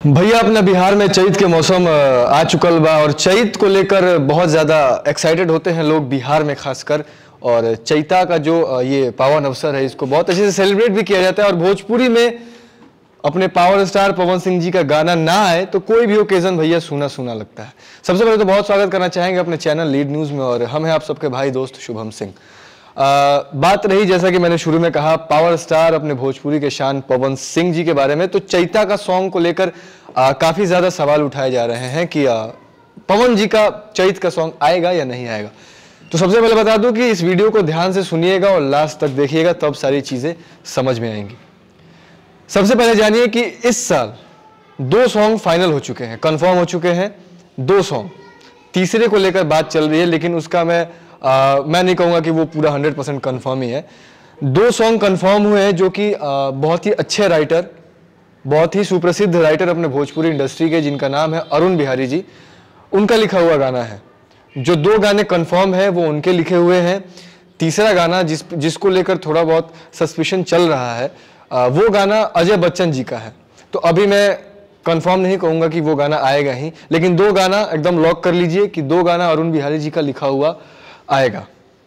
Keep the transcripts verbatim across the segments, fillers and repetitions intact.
भैया अपना बिहार में चैत के मौसम आ चुकल बा और चैत को लेकर बहुत ज़्यादा एक्साइटेड होते हैं लोग बिहार में खासकर। और चैता का जो ये पावन अवसर है इसको बहुत अच्छे से सेलिब्रेट भी किया जाता है। और भोजपुरी में अपने पावर स्टार पवन सिंह जी का गाना ना आए तो कोई भी ओकेजन भैया सुना सुना लगता है। सबसे पहले तो बहुत स्वागत करना चाहेंगे अपने चैनल लीड न्यूज़ में, और हम हैं आप सबके भाई दोस्त शुभम सिंह। आ, बात रही जैसा कि मैंने शुरू में कहा पावर स्टार अपने भोजपुरी के शान पवन सिंह जी के बारे में, तो चैता का सॉन्ग को लेकर काफ़ी ज़्यादा सवाल उठाए जा रहे हैं कि आ, पवन जी का चैत का सॉन्ग आएगा या नहीं आएगा। तो सबसे पहले बता दूं कि इस वीडियो को ध्यान से सुनिएगा और लास्ट तक देखिएगा, तब सारी चीज़ें समझ में आएंगी। सबसे पहले जानिए कि इस साल दो सॉन्ग फाइनल हो चुके हैं, कंफर्म हो चुके हैं दो सॉन्ग। तीसरे को लेकर बात चल रही है, लेकिन उसका मैं आ, मैं नहीं कहूँगा कि वो पूरा हंड्रेड परसेंट कन्फर्म ही है। दो सॉन्ग कन्फर्म हुए हैं जो कि बहुत ही अच्छे राइटर, बहुत ही सुप्रसिद्ध राइटर अपने भोजपुरी इंडस्ट्री के, जिनका नाम है अरुण बिहारी जी, उनका लिखा हुआ गाना है। जो दो गाने कन्फर्म है वो उनके लिखे हुए हैं। तीसरा गाना जिस जिसको लेकर थोड़ा बहुत सस्पिशन चल रहा है आ, वो गाना अजय बच्चन जी का है। तो अभी मैं कंफर्म नहीं कहूँगा कि वो गाना आएगा ही, लेकिन दो गाना एकदम लॉक कर लीजिए कि दो गाना अरुण बिहारी जी का लिखा हुआ आएगा।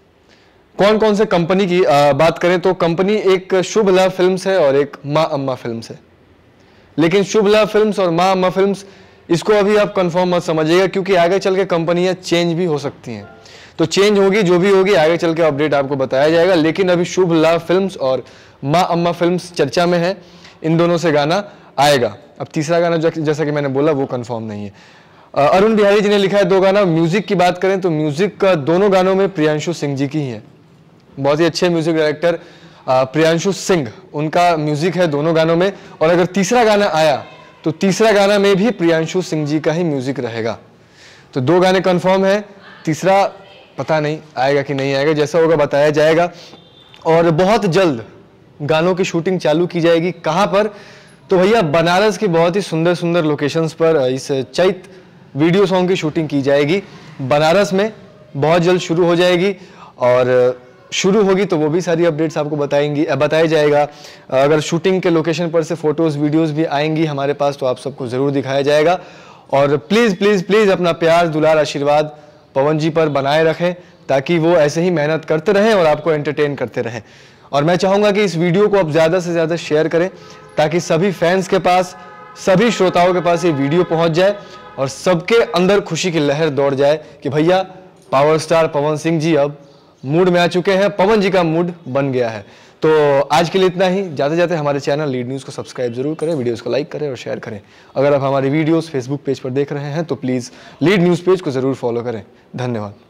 कौन कौन से कंपनी की आ, बात करें तो कंपनी एक शुभ लाभ फिल्म्स है और एक माँ अम्मा फिल्म्स है। लेकिन शुभ लाभ फिल्म्स और माँ अम्मा फिल्म्स इसको अभी आप कंफर्म मत समझिएगा, क्योंकि आगे चल के कंपनियां चेंज भी हो सकती हैं। तो चेंज होगी, जो भी होगी आगे चल के अपडेट आपको बताया जाएगा। लेकिन अभी शुभ लाभ फिल्म्स और माँ अम्मा फिल्म्स चर्चा में है, इन दोनों से गाना आएगा। अब तीसरा गाना जैसा कि मैंने बोला वो कंफर्म नहीं है। अरुण बिहारी जी ने लिखा है दो गाना। म्यूजिक की बात करें तो म्यूजिक का दोनों गानों में प्रियांशु सिंह जी की ही है। बहुत ही अच्छे म्यूजिक डायरेक्टर प्रियांशु सिंह, उनका म्यूजिक है दोनों गानों में। और अगर तीसरा गाना आया तो तीसरा गाना में भी प्रियांशु सिंह जी का ही म्यूजिक रहेगा। तो दो गाने कंफर्म है, तीसरा पता नहीं आएगा कि नहीं आएगा, जैसा होगा बताया जाएगा। और बहुत जल्द गानों की शूटिंग चालू की जाएगी। कहाँ पर? तो भैया बनारस की बहुत ही सुंदर सुंदर लोकेशंस पर इस चैत वीडियो सॉन्ग की शूटिंग की जाएगी। बनारस में बहुत जल्द शुरू हो जाएगी, और शुरू होगी तो वो भी सारी अपडेट्स आपको बताएंगी बताया जाएगा। अगर शूटिंग के लोकेशन पर से फोटोज़ वीडियोस भी आएंगी हमारे पास तो आप सबको ज़रूर दिखाया जाएगा। और प्लीज़ प्लीज़ प्लीज़ अपना प्यार दुलार आशीर्वाद पवन जी पर बनाए रखें, ताकि वो ऐसे ही मेहनत करते रहें और आपको एंटरटेन करते रहें। और मैं चाहूँगा कि इस वीडियो को आप ज़्यादा से ज़्यादा शेयर करें, ताकि सभी फैंस के पास, सभी श्रोताओं के पास ये वीडियो पहुँच जाए और सबके अंदर खुशी की लहर दौड़ जाए कि भैया पावर स्टार पवन सिंह जी अब मूड में आ चुके हैं, पवन जी का मूड बन गया है। तो आज के लिए इतना ही। जाते जाते हमारे चैनल लीड न्यूज़ को सब्सक्राइब जरूर करें, वीडियोस को लाइक करें और शेयर करें। अगर आप हमारी वीडियोस फेसबुक पेज पर देख रहे हैं तो प्लीज़ लीड न्यूज़ पेज को ज़रूर फॉलो करें। धन्यवाद।